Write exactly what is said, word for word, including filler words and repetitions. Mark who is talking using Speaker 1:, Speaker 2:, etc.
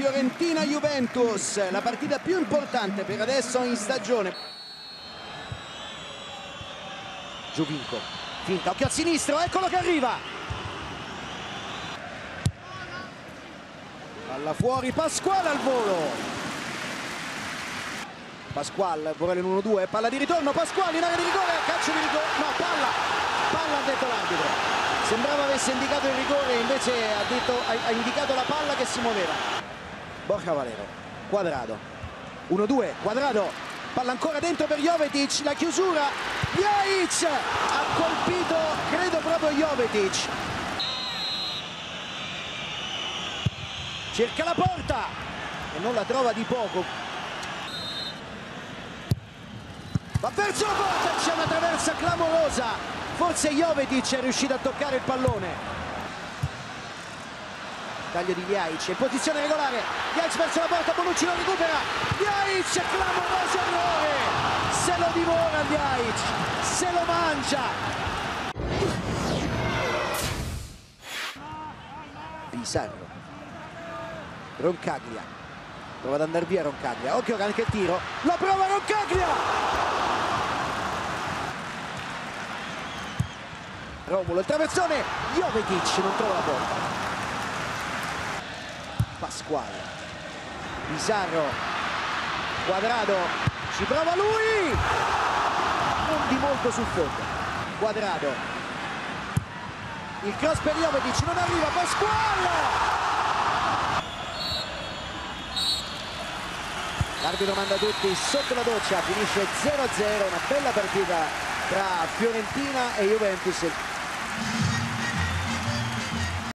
Speaker 1: Fiorentina-Juventus, la partita più importante per adesso in stagione. Giovinco, finta, occhio al sinistro, eccolo che arriva. Palla fuori, Pasquale al volo. Pasquale vuole l'uno due, palla di ritorno, Pasquale in area di rigore, calcio di rigore, no, palla, palla ha detto l'arbitro. Sembrava avesse indicato il rigore, invece ha, detto, ha, ha indicato la palla che si muoveva. Borja Valero, Quadrado, uno due, Quadrado, palla ancora dentro per Jovetic, la chiusura, Ljajic ha colpito, credo proprio Jovetic. Cerca la porta e non la trova di poco. Va verso la porta, c'è una traversa clamorosa, forse Jovetic è riuscito a toccare il pallone. Taglio di Ljajic, in posizione regolare, Ljajic verso la porta, Bonucci lo recupera, Ljajic, clamoroso errore, se lo divora Ljajic, se lo mangia. Pizarro, Roncaglia, prova ad andare via Roncaglia, occhio che anche il tiro, lo prova Roncaglia! Romulo, il traversone, Jovetic non trova la porta. Pasquale, Pizarro, Quadrado, ci prova lui! Non di molto sul fondo. Quadrado, il cross per Jovetic, non arriva, Pasquale! L'arbitro manda tutti sotto la doccia, finisce zero a zero, una bella partita tra Fiorentina e Juventus.